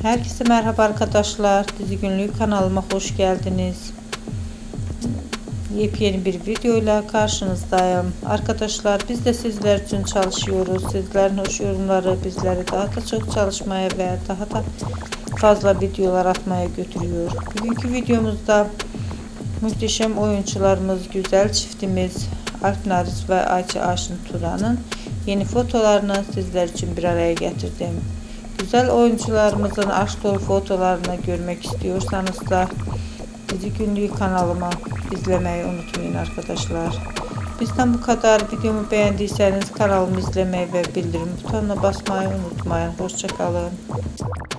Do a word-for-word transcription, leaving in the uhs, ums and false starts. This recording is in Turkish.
Herkese merhaba arkadaşlar. Dizi Günlüğü kanalıma hoş geldiniz. Yepyeni bir videoyla karşınızdayım. Arkadaşlar biz de sizler için çalışıyoruz. Sizlerin hoş yorumları bizleri daha da çok çalışmaya ve daha da fazla videolar atmaya götürüyor. Bugünkü videomuzda muhteşem oyuncularımız, güzel çiftimiz Alp Naris ve Ayça Aşın Turan'ın yeni fotolarını sizler için bir araya getirdim. Güzel oyuncularımızın aşk dolu fotolarını görmek istiyorsanız da Dizi Günlüğü kanalıma izlemeyi unutmayın arkadaşlar. Bizden bu kadar. Videomu beğendiyseniz kanalımı izlemeyi ve bildirim butonuna basmayı unutmayın. Hoşça kalın.